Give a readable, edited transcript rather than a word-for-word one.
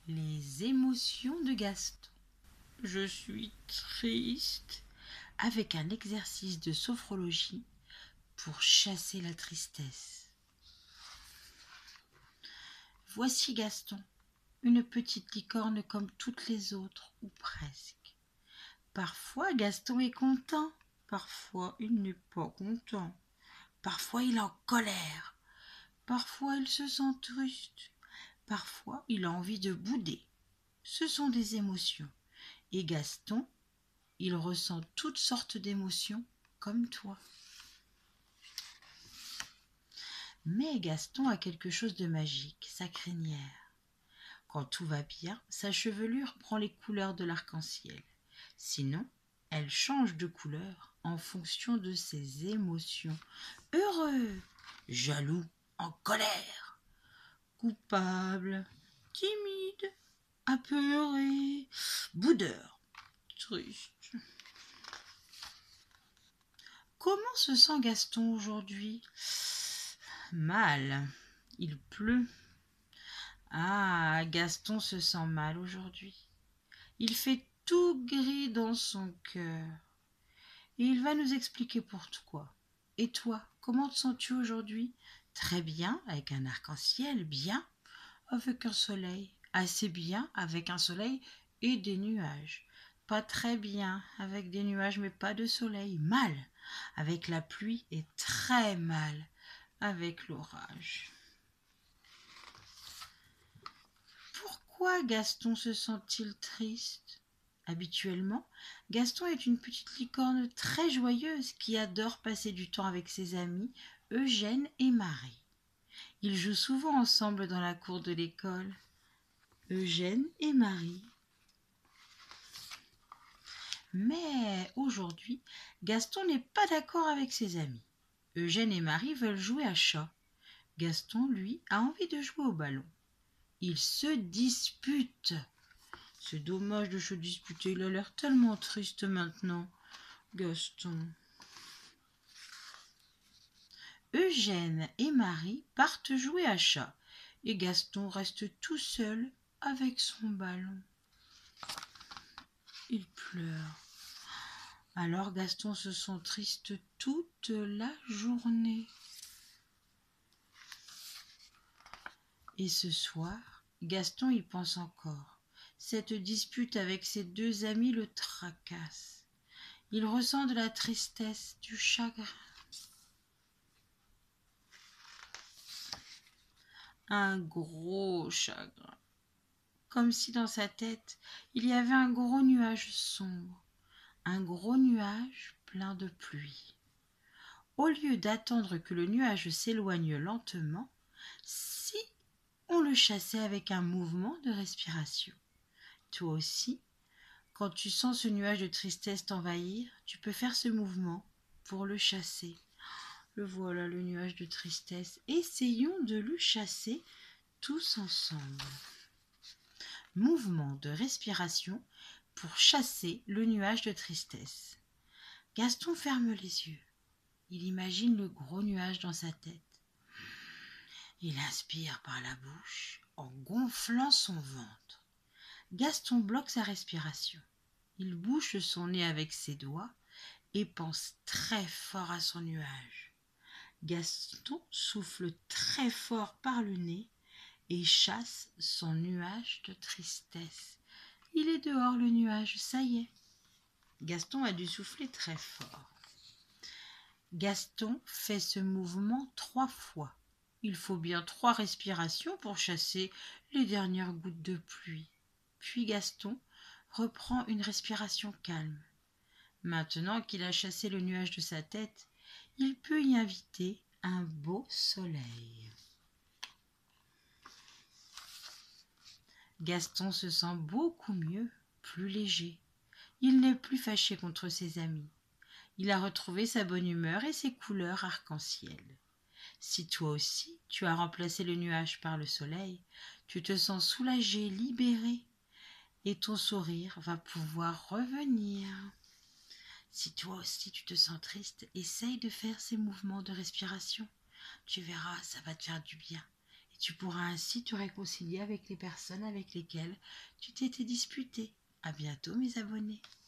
Les émotions de Gaston. Je suis triste. Avec un exercice de sophrologie pour chasser la tristesse. Voici Gaston, une petite licorne comme toutes les autres, ou presque. Parfois Gaston est content, parfois il n'est pas content. Parfois il est en colère, parfois il se sent triste, parfois il a envie de bouder. Ce sont des émotions. Et Gaston, il ressent toutes sortes d'émotions comme toi. Mais Gaston a quelque chose de magique, sa crinière. Quand tout va bien, sa chevelure prend les couleurs de l'arc-en-ciel. Sinon, elle change de couleur en fonction de ses émotions. Heureux, jaloux, en colère, coupable, timide, apeuré, boudeur, triste. Comment se sent Gaston aujourd'hui? Mal. Il pleut. Ah, Gaston se sent mal aujourd'hui. Il fait tout gris dans son cœur. Et il va nous expliquer pourquoi. Et toi, comment te sens-tu aujourd'hui? Très bien, avec un arc-en-ciel, bien, avec un soleil, assez bien, avec un soleil et des nuages. Pas très bien, avec des nuages mais pas de soleil. Mal, avec la pluie et très mal, avec l'orage. Pourquoi Gaston se sent-il triste? Habituellement, Gaston est une petite licorne très joyeuse qui adore passer du temps avec ses amis Eugène et Marie. Ils jouent souvent ensemble dans la cour de l'école. Eugène et Marie. Mais aujourd'hui, Gaston n'est pas d'accord avec ses amis. Eugène et Marie veulent jouer à chat. Gaston, lui, a envie de jouer au ballon. Ils se disputent. C'est dommage de se disputer, il a l'air tellement triste maintenant, Gaston. Eugène et Marie partent jouer à chat et Gaston reste tout seul avec son ballon. Il pleure. Alors Gaston se sent triste toute la journée. Et ce soir, Gaston y pense encore. Cette dispute avec ses deux amis le tracasse. Il ressent de la tristesse, du chagrin. Un gros chagrin. Comme si dans sa tête, il y avait un gros nuage sombre. Un gros nuage plein de pluie. Au lieu d'attendre que le nuage s'éloigne lentement, si on le chassait avec un mouvement de respiration. Toi aussi, quand tu sens ce nuage de tristesse t'envahir, tu peux faire ce mouvement pour le chasser. Le voilà, le nuage de tristesse. Essayons de le chasser tous ensemble. Mouvement de respiration pour chasser le nuage de tristesse. Gaston ferme les yeux. Il imagine le gros nuage dans sa tête. Il inspire par la bouche en gonflant son ventre. Gaston bloque sa respiration. Il bouche son nez avec ses doigts et pense très fort à son nuage. Gaston souffle très fort par le nez et chasse son nuage de tristesse. Il est dehors le nuage, ça y est. Gaston a dû souffler très fort. Gaston fait ce mouvement 3 fois. Il faut bien 3 respirations pour chasser les dernières gouttes de pluie. Puis Gaston reprend une respiration calme. Maintenant qu'il a chassé le nuage de sa tête, il peut y inviter un beau soleil. Gaston se sent beaucoup mieux, plus léger. Il n'est plus fâché contre ses amis. Il a retrouvé sa bonne humeur et ses couleurs arc-en-ciel. Si toi aussi tu as remplacé le nuage par le soleil, tu te sens soulagé, libéré, et ton sourire va pouvoir revenir. Si toi aussi tu te sens triste, essaye de faire ces mouvements de respiration. Tu verras, ça va te faire du bien. Et tu pourras ainsi te réconcilier avec les personnes avec lesquelles tu t'étais disputé. À bientôt mes abonnés.